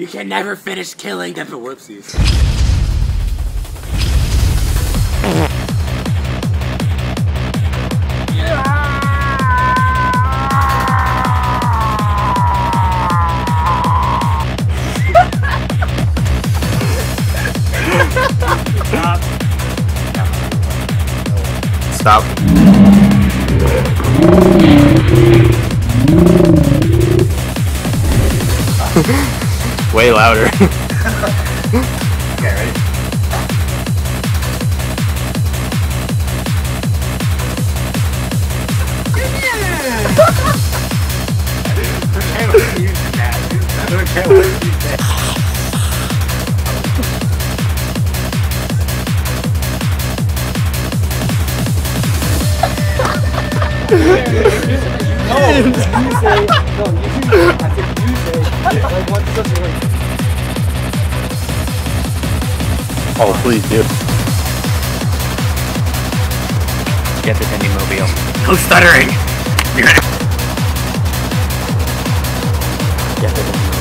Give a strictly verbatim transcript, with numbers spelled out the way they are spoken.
You can never finish killing them. Whoopsies. Stop. Way louder. Okay, ready? I don't care what you said. I don't care what you said. No, you say, no, you say, I said you say, like, what does it mean? Oh, please do. Get the Indie Mobile. No stuttering! Get the Indie Mobile.